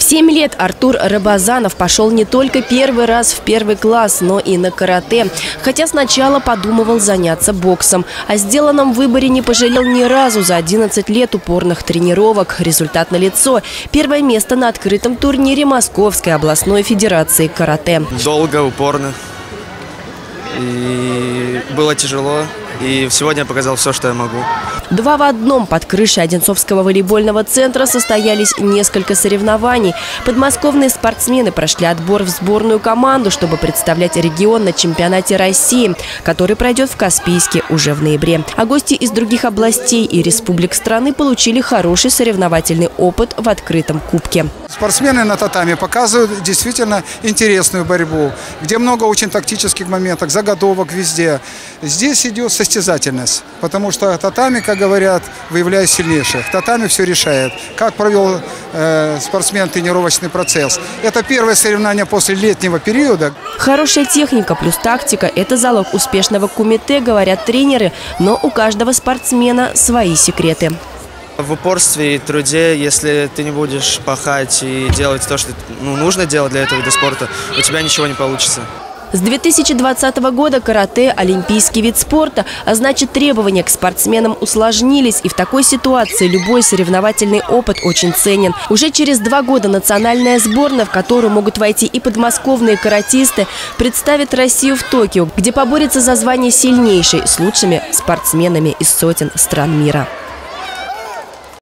7 лет Артур Рабазанов пошел не только первый раз в первый класс, но и на карате. Хотя сначала подумывал заняться боксом. О сделанном выборе не пожалел ни разу за 11 лет упорных тренировок. Результат налицо. Первое место на открытом турнире Московской областной федерации карате. Долго, упорно. И было тяжело. И сегодня я показал все, что я могу. 2 в 1 под крышей Одинцовского волейбольного центра состоялись несколько соревнований. Подмосковные спортсмены прошли отбор в сборную команду, чтобы представлять регион на чемпионате России, который пройдет в Каспийске уже в ноябре. А гости из других областей и республик страны получили хороший соревновательный опыт в открытом кубке. Спортсмены на татами показывают действительно интересную борьбу, где много очень тактических моментов, заготовок везде. Здесь идет состязательность, потому что татами, как говорят, выявляет сильнейших. Татами все решает. Как провел спортсмен тренировочный процесс. Это первое соревнование после летнего периода. Хорошая техника плюс тактика – это залог успешного кумите, говорят тренеры, но у каждого спортсмена свои секреты. В упорстве и труде, если ты не будешь пахать и делать то, что нужно делать для этого вида спорта, у тебя ничего не получится. С 2020 года карате – олимпийский вид спорта, а значит, требования к спортсменам усложнились. И в такой ситуации любой соревновательный опыт очень ценен. Уже через 2 года национальная сборная, в которую могут войти и подмосковные каратисты, представит Россию в Токио, где поборется за звание сильнейшей с лучшими спортсменами из сотен стран мира.